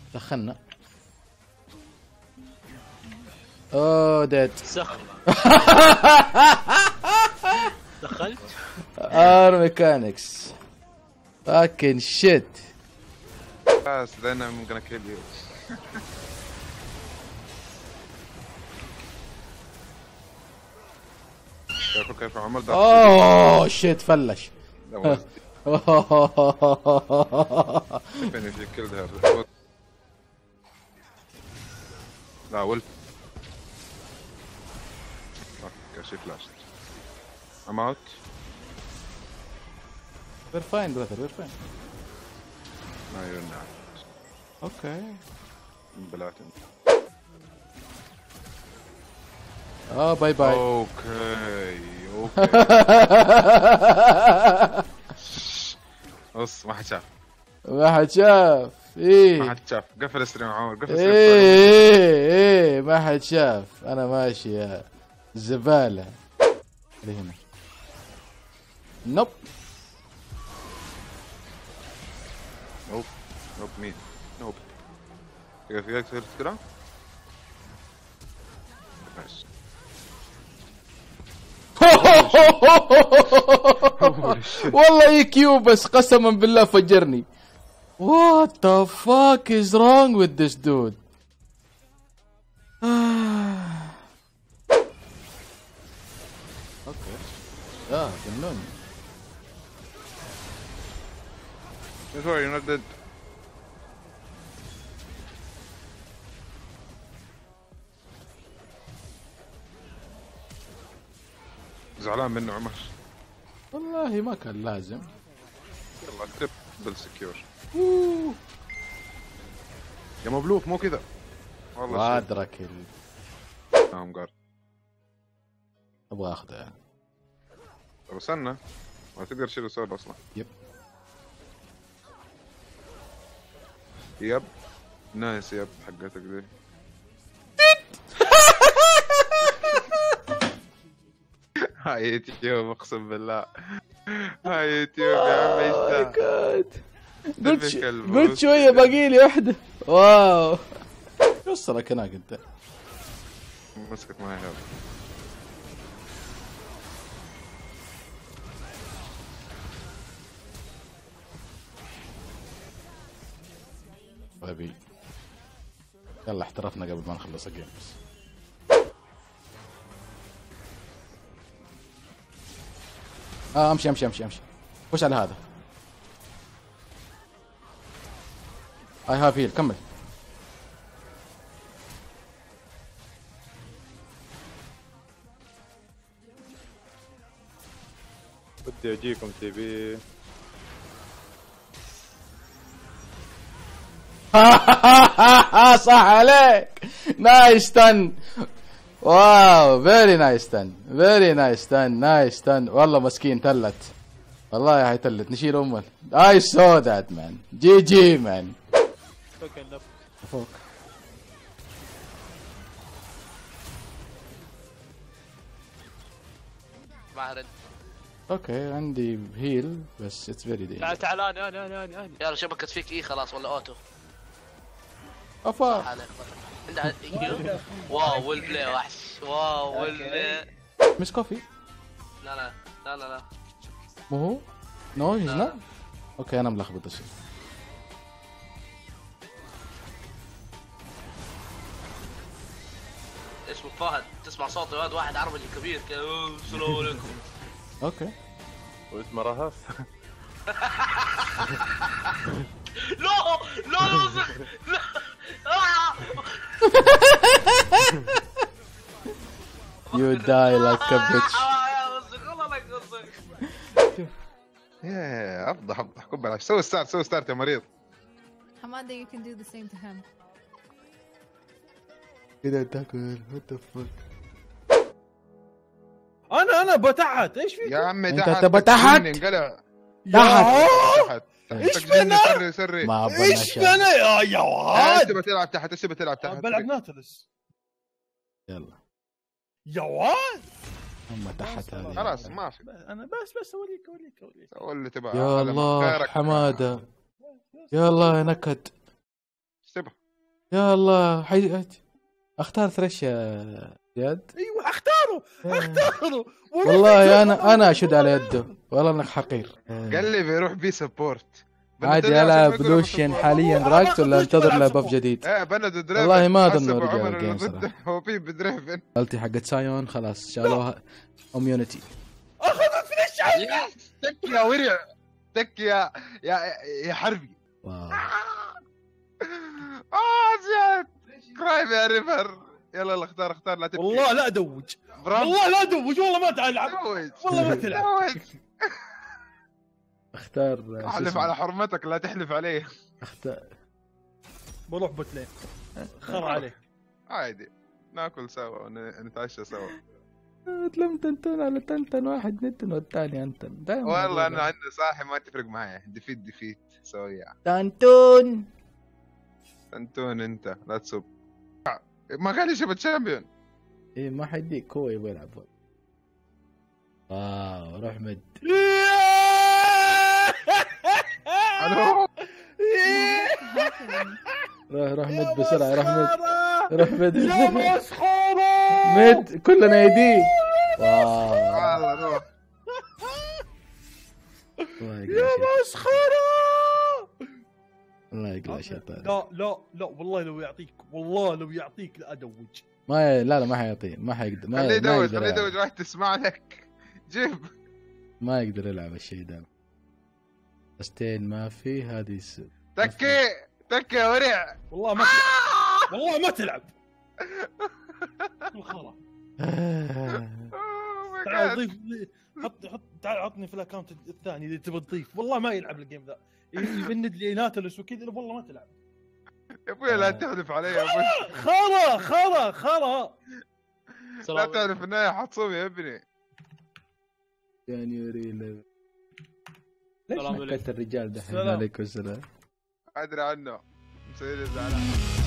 دخلنا. اوه ديد. سخن. دخلت. ار ميكانكس. فاكن شيت. بس then I'm gonna kill you. كيف عمر ده؟ اوه شيت فلش. Finish you killed her. لا ولف. Okay, she flashed. I'm out. We're fine brother, we're fine. No, you're not. Okay. بلاتن. باي باي. اوكي. بص ما حد شاف. ما حد شاف. ايه ما حد شاف. قفل الستريم عمر، قفل الستريم. ايه ما حد شاف. انا ماشي يا زبالة. اللي هنا. نوب. نوب مين؟ نوب. تقدر كده؟ ماشي. والله اي كيو بس قسما بالله فجرني. What the fuck is wrong with this dude? اوكي. جنون. Don't worry, you're not dead. زعلان منه عمر. والله ما كان لازم. يلا تربل سكيور. يا مبلوف مو كذا. والله ما ادرك نعم قال. ابغى اخذه يعني. طب استنى. ما تقدر تشيل السؤال اصلا. يب نايس يب حقتك دي. هاي يوتيوب اقسم بالله. هاي يوتيوب يا عم ايش ذا؟ قلت شويه باقي لي واحده. واو وصلك هناك انت. مسكت معي هذا. غبي. يلا احترفنا قبل ما نخلص الجيم بس. امشي خش على هذا. اي هاف هيل. كمل. بدي اجيكم تبي. صح عليك. نايس تن. واو فيري نايس تن. فيري نايس تن. نايس تن. والله مسكين تلت. والله هاي تلت. نشيل امه. اي سو ذات مان. جي جي مان. فوق. ما ارد. اوكي عندي هيل بس اتس فيري دي. تعال انا يلا شبكت فيك ايه خلاص ولا اوتو. افا عندها واو والبلاي وحش. واو والبلاي. مش كوفي. لا مو هو. نو هيز نوت. اوكي انا ملخبط الشيء. اسمه فهد. تسمع صوته هذا واحد عربي كبير كذا. السلام عليكم. اوكي. واسمه رهف. لا You die like a bitch. ياه افضح كب العيش. سوي ستارت يا مريض. Hamada, you can do the same to him. كذا تاكل. What the fuck. انا بتحت. ايش فيك يا عمي انت تحت. تبى تحت. تحت. ايش فينا؟ سري ما ايش فينا يا واد؟ تبى تلعب تحت. ايش تبى تلعب تحت؟ بلعب ناتلس. يلا يا واد هم تحت هذه. خلاص ما في. انا بس اوريك. سوي اللي تبغاه. يا الله حماده. يلا يا نكد. ايش تبغى؟ يا الله اختار ثريش يا زياد. ايوه اختاره والله انا اشد على يده، والله انك حقير. قال لي بيروح بي سبورت. عادي العب لوشين حاليا راكت ولا انتظر له بف جديد؟ ايه بند دريفن. والله ما اظن حسب رجع عمر الجيم اللي ضده صراحه. هو بي بدريفن. التي حقت سايون خلاص شالوها اميونيتي. اخذ الفليش عني. تك يا ورع، تك يا حربي. واو زياد كرايم يا ريفر. يلا اختار لا تبكي. والله لا ادوج، برام والله لا ادوج، والله ما تلعب، والله ما تلعب. اختار احلف على حرمتك لا تحلف عليه. اختار بروح بوتلين خر عليه. عادي ناكل سوا ونتعشى سوا. تلم تنتن على تنتن، واحد نتن والثاني انتن دايما. والله انا عندي صاحي ما تفرق معي. ديفيت سويها. تنتون تنتون انت لا تسب. ما قال يشوف الشامبيون. ايه ما حيديك، هو يبغى يلعب. واو روح مد. الو روح مد بسرعة، روح مد يا بسرعة. مسخرة مد كلنا يدي. واو والله روح. يا مسخرة. الله يقلع شيطان. لا والله لو يعطيك لا ادوج. لا ما حيعطيه، ما حيقدر. خليه يدوج راح تسمع لك. جيب ما يقدر يلعب الشيء ده. استين ما في هذه تكي يا ورع. والله ما تلعب، والله ما تلعب. خلاص تعال ضيف، حط تعال عطني في الاكونت الثاني اذا تبغى تضيف. والله ما يلعب الجيم ذا، يبند لي ناتلس وكذا. والله ما تلعب يا ابوي لا تحلف علي يا ابوي. خرا لا تعرف النهاية حتصوم يا ابني. جانيوري ليش نكلت الرجال دحين؟ عليكم السلام. ادري عنه مسوي لي زعلان.